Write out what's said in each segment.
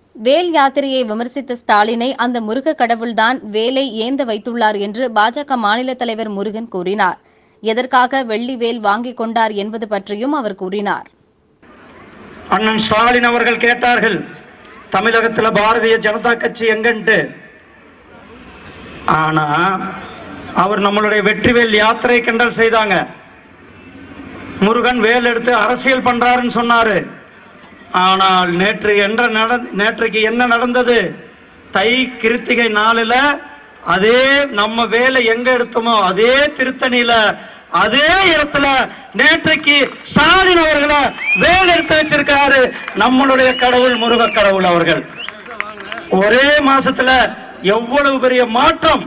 வேல் யாத்திரையை விமர்சித்த ஸ்டாலினை அந்த முருக கடவுள்தான் வேலை ஏந்த வைத்துள்ளார் என்று பாஜக மாநில தலைவர் முருகன் கூறினார். எதற்காக வெள்ளி வேல் வாங்கிக் கொண்டார் என்பது பற்றியும் அவர் கூறினார். அண்ணன் ஸ்டாலின் அவர்கள் கேட்டார்கள், தமிழகத்தில் பாரதிய ஜனதா கட்சி எங்கன்ட்டு. ஆனா அவர் நம்மளுடைய வெற்றிவேல் யாத்திரை கிண்டல் செய்தாங்க. முருகன் வேல் எடுத்து அரசியல் பண்றாருன்னு சொன்னாரு. ஆனால் நேற்றைக்கு என்ன நடந்தது? தை கிருத்திகை நாளில் அதே நம்ம வேலை எங்க எடுத்தோமோ அதே திருத்தணியில அதே இடத்துல நேற்றைக்கு ஸ்டாலின் அவர்களை வேல் எடுத்து வச்சிருக்காரு நம்மளுடைய கடவுள் முருக கடவுள் அவர்கள். ஒரே மாசத்துல எவ்வளவு பெரிய மாற்றம்!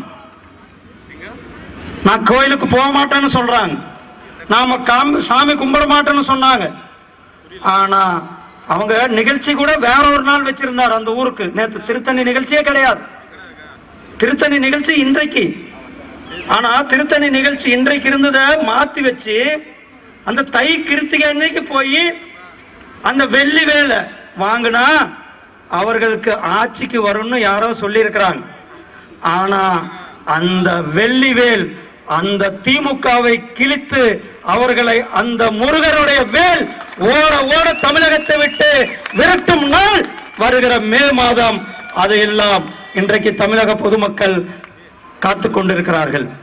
நான் கோயிலுக்கு போக மாட்டேன்னு சொல்றாங்க, நாம சாமி கும்பிட மாட்டேன்னு சொன்னாங்க. ஆனா அவங்க நிகழ்ச்சி கூட வேற ஒரு நாள் வச்சிருந்தார் அந்த ஊருக்கு. நேற்று திருத்தணி நிகழ்ச்சியே கிடையாது. திருத்தணி நிகழ்ச்சி இன்றைக்கு. ஆனா திருத்தணி நிகழ்ச்சி இன்றைக்கு இருந்ததை மாத்தி வச்சு அந்த தை கிருத்திகை அன்னைக்கு போய் அந்த வெள்ளி வேலை வாங்கினா அவர்களுக்கு ஆட்சிக்கு வரும்னு யாரோ சொல்லி இருக்கிறாங்க. ஆனா அந்த வெள்ளி வேல் அந்த திமுகவை கிழித்து அவர்களை அந்த முருகனுடைய வேல் ஓட ஓட தமிழகத்தை விட்டு விரட்டும் நாள் வருகிற மே மாதம். அதையெல்லாம் இன்றைக்கு தமிழக பொதுமக்கள் காத்துக் கொண்டிருக்கிறார்கள்.